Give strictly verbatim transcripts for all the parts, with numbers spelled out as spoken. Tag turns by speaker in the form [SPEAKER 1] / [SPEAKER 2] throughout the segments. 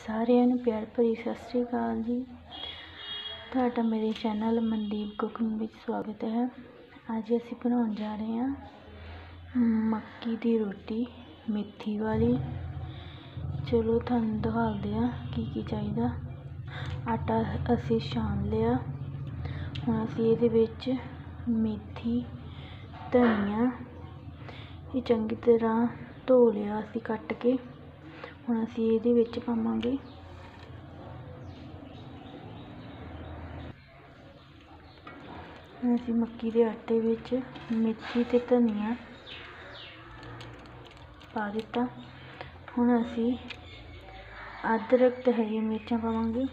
[SPEAKER 1] ਸਾਰਿਆਂ ਨੂੰ ਪਿਆਰ ਭਰੀ ਸਤਿ ਸ਼੍ਰੀ ਅਕਾਲ ਜੀ। ਤੁਹਾਡਾ ਮੇਰੇ ਚੈਨਲ ਮਨਦੀਪ ਕੁਕਿੰਗ ਵਿੱਚ ਸਵਾਗਤ ਹੈ। ਅੱਜ ਅਸੀਂ ਬਣਾਉਣ ਜਾ ਰਹੇ ਹਾਂ ਮੱਕੀ ਦੀ ਰੋਟੀ ਮੇਥੀ ਵਾਲੀ। ਚਲੋ ਤੁਹਾਨੂੰ ਦਿਖਾਉਂਦੇ ਹਾਂ ਕੀ ਕੀ ਚਾਹੀਦਾ। ਆਟਾ ਅਸੀਂ ਛਾਣ ਲਿਆ। ਹੁਣ ਅਸੀਂ ਇਹਦੇ ਵਿੱਚ ਮੇਥੀ, ਧਨੀਆ ਇਹ ਚੰਗੀ ਤਰ੍ਹਾਂ ਧੋ ਲਿਆ ਅਸੀਂ ਕੱਟ ਕੇ। ਹੁਣ ਅਸੀਂ ਇਹਦੇ ਵਿੱਚ ਪਾਵਾਂਗੇ ਅਸੀਂ ਮੱਕੀ ਦੇ ਆਟੇ ਵਿੱਚ ਮੇਥੀ ਤੇ ਧਨੀਆ ਪਾ ਦਿੱਤਾ। ਹੁਣ ਅਸੀਂ ਅਦਰਕ ਤੇ ਹਰੀ ਮਿਰਚਾਂ ਪਾਵਾਂਗੇ।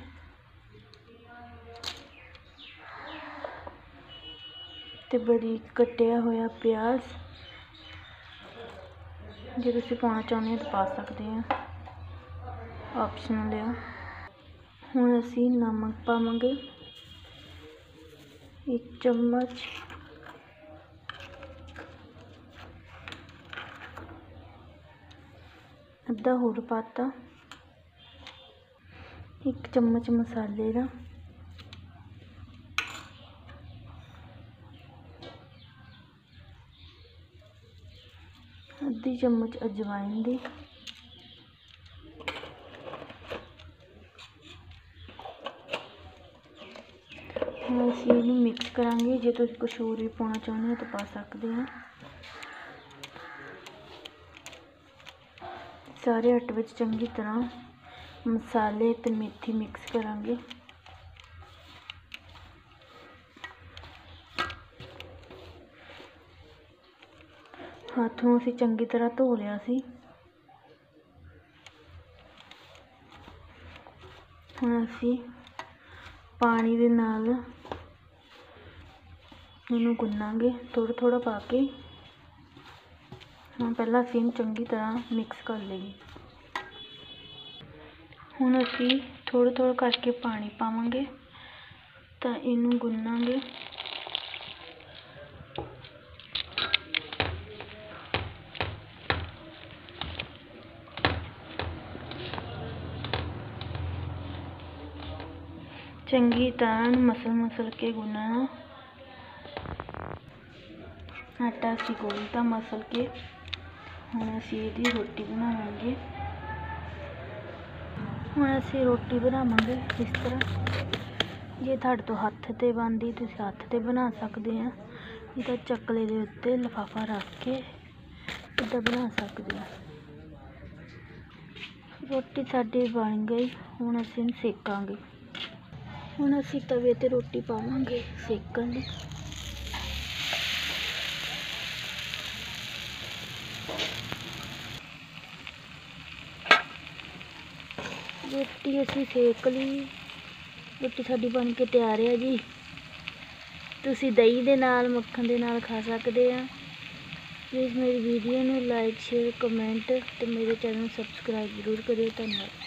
[SPEAKER 1] ਤੇ ਬਰੀਕ ਕੱਟਿਆ ਹੋਇਆ ਪਿਆਜ਼, ਜੇ ਤੁਸੀਂ ਪਾਉਣਾ ਚਾਹੁੰਦੇ ਹੋ ਤਾਂ ਪਾ ਸਕਦੇ ਆ, ਆਪਸ਼ਨਲ ਆ। ਹੁਣ ਅਸੀਂ ਨਮਕ ਪਾਵਾਂਗੇ ਇੱਕ ਚਮਚ, ਅੱਧਾ ਹੋਰ ਪਾਤਾ, ਇੱਕ ਚਮਚ ਮਸਾਲੇ ਦਾ, ਅੱਧੀ ਚਮਚ ਅਜਵਾਇਨ ਦੀ, ਹੁਣ ਅਸੀਂ ਇਹਨੂੰ ਮਿਕਸ ਕਰਾਂਗੇ। ਜੇ ਤੁਸੀਂ ਕੁਛ ਹੋਰ ਵੀ ਪਾਉਣਾ ਚਾਹੁੰਦੇ ਹੋ ਤਾਂ ਪਾ ਸਕਦੇ ਹੋ। ਸਾਰੇ ਆਟੇ ਵਿੱਚ ਚੰਗੀ ਤਰ੍ਹਾਂ ਮਸਾਲੇ ਤੇ ਮੇਥੀ ਮਿਕਸ ਕਰਾਂਗੇ। ਹੱਥ ਨੂੰ ਅਸੀਂ ਚੰਗੀ ਤਰ੍ਹਾਂ ਧੋ ਲਿਆ ਸੀ। ਹੁਣ ਅਸੀਂ ਪਾਣੀ ਦੇ ਨਾਲ ਇਹਨੂੰ ਗੁੰਨਾਂਗੇ ਥੋੜ੍ਹਾ ਥੋੜ੍ਹਾ ਪਾ ਕੇ। ਹੁਣ ਪਹਿਲਾਂ ਅਸੀਂ ਇਹਨੂੰ ਚੰਗੀ ਤਰ੍ਹਾਂ ਮਿਕਸ ਕਰ ਲਈਏ। ਹੁਣ ਅਸੀਂ ਥੋੜ੍ਹਾ ਥੋੜ੍ਹਾ ਕਰਕੇ ਪਾਣੀ ਪਾਵਾਂਗੇ ਤਾਂ ਇਹਨੂੰ ਗੁੰਨਾਂਗੇ। ਚੰਗੀ ਤਰ੍ਹਾਂ ਮਸਲ ਮਸਲ ਕੇ ਗੁੰਨਣਾ। ਆਟਾ ਅਸੀਂ ਗੋਲਤਾ ਮਸਲ ਕੇ। ਹੁਣ ਅਸੀਂ ਇਹਦੀ ਰੋਟੀ ਬਣਾਵਾਂਗੇ। ਹੁਣ ਅਸੀਂ ਰੋਟੀ ਬਣਾਵਾਂਗੇ ਇਸ ਤਰ੍ਹਾਂ। ਜੇ ਤੁਹਾਡੇ ਤੋਂ ਹੱਥ 'ਤੇ ਬਣਦੀ ਤੁਸੀਂ ਹੱਥ 'ਤੇ ਬਣਾ ਸਕਦੇ ਆ, ਨਹੀਂ ਤਾਂ ਚੱਕਲੇ ਦੇ ਉੱਤੇ ਲਿਫਾਫਾ ਰੱਖ ਕੇ ਇੱਦਾਂ ਬਣਾ ਸਕਦੇ ਆ। ਰੋਟੀ ਸਾਡੀ ਬਣ ਗਈ। ਹੁਣ ਅਸੀਂ ਇਹਨੂੰ ਸੇਕਾਂਗੇ। ਹੁਣ ਅਸੀਂ ਤਵੇ 'ਤੇ ਰੋਟੀ ਪਾਵਾਂਗੇ ਸੇਕਣ ਲਈ। ਰੋਟੀ ਅਸੀਂ ਸੇਕ ਲਈ। ਰੋਟੀ ਸਾਡੀ ਬਣ ਕੇ ਤਿਆਰ ਹੈ ਜੀ। ਤੁਸੀਂ ਦਹੀਂ ਦੇ ਨਾਲ, ਮੱਖਣ ਦੇ ਨਾਲ ਖਾ ਸਕਦੇ ਆ। ਪਲੀਜ਼ ਮੇਰੀ ਵੀਡੀਓ ਨੂੰ ਲਾਈਕ, ਸ਼ੇਅਰ, ਕਮੈਂਟ ਤੇ ਮੇਰੇ ਚੈਨਲ ਨੂੰ ਸਬਸਕ੍ਰਾਈਬ ਜ਼ਰੂਰ ਕਰਿਓ। ਧੰਨਵਾਦ।